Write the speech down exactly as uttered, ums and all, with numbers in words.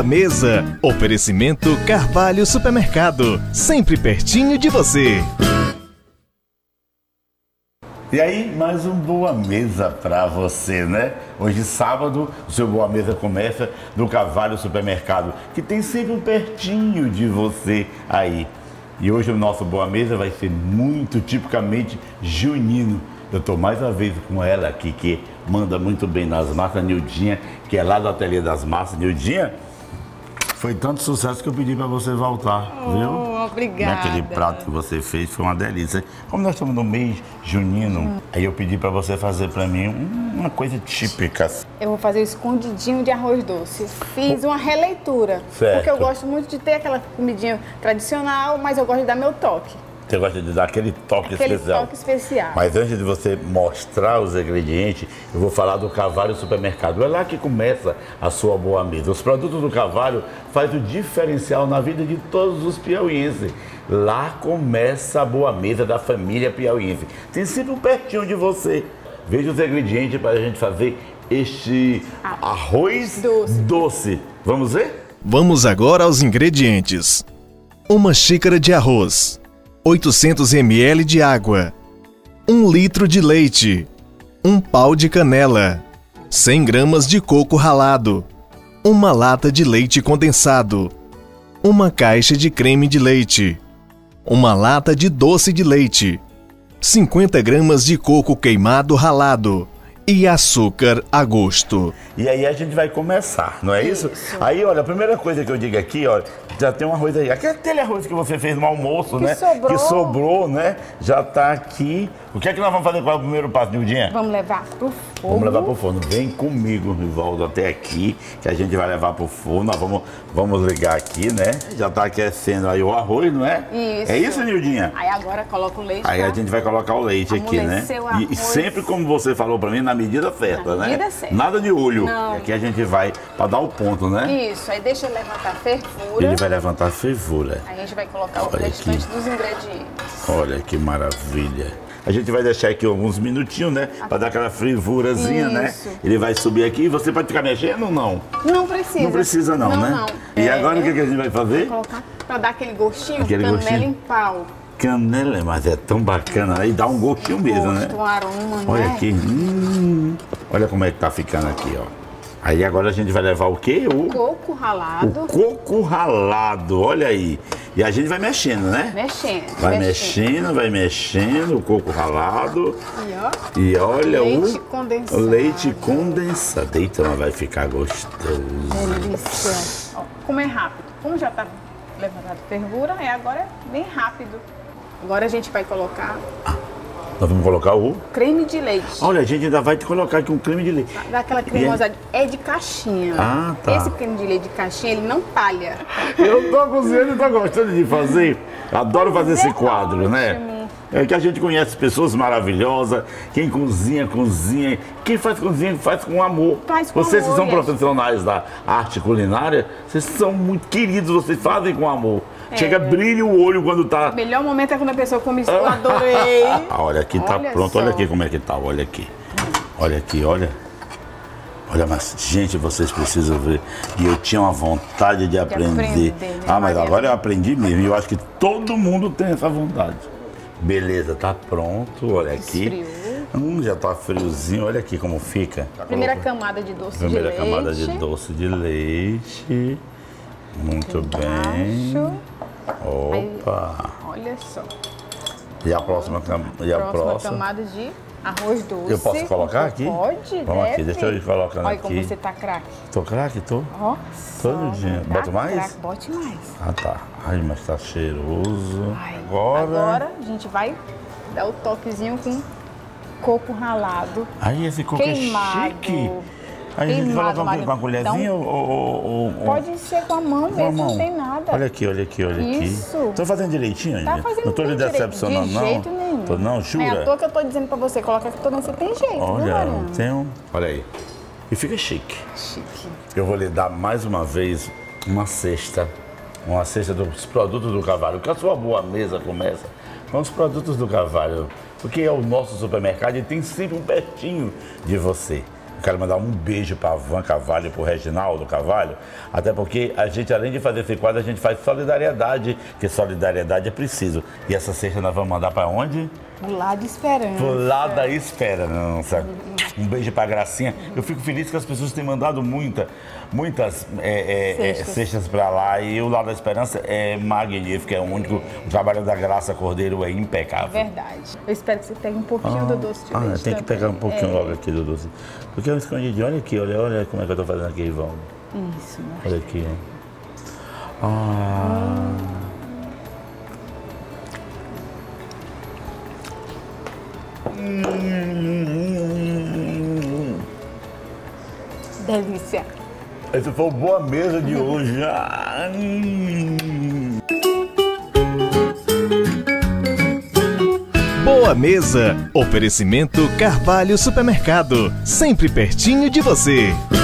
Boa Mesa. Oferecimento Carvalho Supermercado. Sempre pertinho de você. E aí, mais um Boa Mesa pra você, né? Hoje, sábado, o seu Boa Mesa começa no Carvalho Supermercado, que tem sempre um pertinho de você aí. E hoje o nosso Boa Mesa vai ser muito tipicamente junino. Eu tô mais uma vez com ela aqui, que manda muito bem nas massas, Nildinha, que é lá do Ateliê das Massas. Nildinha, foi tanto sucesso que eu pedi para você voltar, oh, viu? Obrigada. Aquele prato que você fez foi uma delícia. Como nós estamos no mês junino, hum. aí eu pedi para você fazer para mim uma coisa típica. Eu vou fazer o escondidinho de arroz doce. Fiz uma releitura, certo. Porque eu gosto muito de ter aquela comidinha tradicional, mas eu gosto de dar meu toque. Você gosta de dar aquele toque aquele especial. toque especial. Mas antes de você mostrar os ingredientes, eu vou falar do Carvalho Supermercado. É lá que começa a sua boa mesa. Os produtos do Carvalho fazem o diferencial na vida de todos os piauienses. Lá começa a boa mesa da família piauiense. Tem sempre um pertinho de você. Veja os ingredientes para a gente fazer este arroz doce. doce. Vamos ver? Vamos agora aos ingredientes. Uma xícara de arroz. oitocentos mililitros de água, um litro de leite, um pau de canela, cem gramas de coco ralado, uma lata de leite condensado, uma caixa de creme de leite, uma lata de doce de leite, cinquenta gramas de coco queimado ralado e açúcar a gosto. E aí a gente vai começar, não é isso? isso? Aí, olha, a primeira coisa que eu digo aqui, ó, já tem um arroz aí. Aquele arroz que você fez no almoço, que né? Sobrou. Que sobrou, né? Já tá aqui. O que é que nós vamos fazer? Qual é o primeiro passo, Nildinha? Vamos levar pro forno. Vamos levar pro forno. Vem comigo, Rivaldo, até aqui, que a gente vai levar pro forno. Nós vamos, vamos ligar aqui, né? Já tá aquecendo aí o arroz, não é? Isso. É isso, Nildinha? Aí agora coloca o leite. Aí tá? a gente vai colocar o leite aqui, né? E, e sempre, como você falou pra mim, na medida certa, na né? medida certa. Nada de olho. Não. Aqui a gente vai pra dar o ponto, né? Isso. Aí deixa ele levantar a fervura. Ele vai levantar a fervura. Aí a gente vai colocar Olha o restante aqui. dos ingredientes. Olha que maravilha. A gente vai deixar aqui alguns minutinhos, né? Pra dar aquela fervurazinha, né? Ele vai subir aqui. Você pode ficar mexendo ou não? Não precisa. Não precisa não, não né? Não. E é, agora o que, que a gente vai fazer? Vai colocar pra dar aquele gostinho, aquele canela gostinho. em pau. Canela, mas é tão bacana. Aí dá um gostinho um mesmo, gosto, né? Um aroma, Olha né? aqui. Hum, olha como é que tá ficando aqui, ó. Aí agora a gente vai levar o quê? O coco ralado. O coco ralado, olha aí. E a gente vai mexendo, né? Mexendo. Vai mexendo, mexendo, vai mexendo o coco ralado. E, ó, e olha leite o condensado. leite condensado. Então vai ficar gostoso. Delícia. Ó, como é rápido. Como já tá levantado fervura, é agora é bem rápido. Agora a gente vai colocar... Nós vamos colocar o... creme de leite. Olha, a gente ainda vai colocar aqui um creme de leite. Dá aquela cremosidade. É de caixinha. Ah, tá. Esse creme de leite de caixinha, ele não talha. Eu tô cozinhando e tô gostando de fazer. Adoro fazer esse quadro, né? É que a gente conhece pessoas maravilhosas. Quem cozinha, cozinha. Quem faz cozinha, faz com amor. Faz com vocês amor, que são gente. profissionais da arte culinária, vocês são muito queridos, vocês fazem com amor. É. Chega, brilha o olho quando tá... O melhor momento é quando a pessoa come isso. Eu adorei. Olha aqui, tá olha pronto. só. Olha aqui como é que tá. Olha aqui. Olha aqui, olha. Olha, mas, gente, vocês precisam ver. E eu tinha uma vontade de, de aprender. aprender né, ah, mas Maria? Agora eu aprendi mesmo. E eu acho que todo mundo tem essa vontade. Beleza, tá pronto. Olha aqui. Esfriou. Hum, já tá friozinho. Olha aqui como fica. Primeira camada de doce Primeira de leite. Primeira camada de doce de leite. Muito aqui bem. Embaixo. Opa! Aí, olha só. E a próxima, cam... e a próxima, próxima camada de arroz doce. Eu posso colocar aqui? Pode, Vamos deve. aqui, deixa eu ir colocando olha aqui. Olha como você tá craque. Tô craque, tô? Ó, todo dia. Tá Bota mais? Craque, bote mais. Ah, tá. Ai, mas tá cheiroso. Ai, agora... Agora a gente vai dar o toquezinho com coco ralado. Ai, esse coco queimado. É chique. Aí a gente coloca com uma colherzinha um... ou, ou, ou... Pode ser com a mão mesmo, a mão. Não tem nada. Olha aqui, olha aqui, olha Isso. aqui. Tô fazendo direitinho, tá gente? fazendo Não tô lhe decepcionando, de não? jeito nenhum. Tô, não, jura? É à toa que eu tô dizendo pra você, coloca que toda você tem jeito, olha, viu, tem um... Olha aí. E fica chique. Chique. Eu vou lhe dar mais uma vez uma cesta. Uma cesta dos produtos do Carvalho. Que a sua boa mesa começa com os produtos do Carvalho. Porque é o nosso supermercado e tem sempre um pertinho de você. Eu quero mandar um beijo para a Van Carvalho e para o Reginaldo Carvalho, até porque a gente, além de fazer esse quadro, a gente faz solidariedade, porque solidariedade é preciso. E essa cesta nós vamos mandar para onde? Pro lado de esperança. Pro lado da esperança. Um beijo pra Gracinha. Eu fico feliz que as pessoas têm mandado muita, muitas é, é, cestas. É, cestas pra lá. E o lado da esperança é magnífico, é único. O trabalho da Graça Cordeiro é impecável. É verdade. Eu espero que você pegue um pouquinho ah, do doce de ah, leite. Tem que pegar um pouquinho é. logo aqui do doce. Porque eu escondi. Olha aqui, olha, olha como é que eu tô fazendo aqui, Ivan. Isso, olha aqui. Ah. Hum. Delícia. Essa foi a boa mesa de hoje. Boa Mesa. Oferecimento Carvalho Supermercado. Sempre pertinho de você.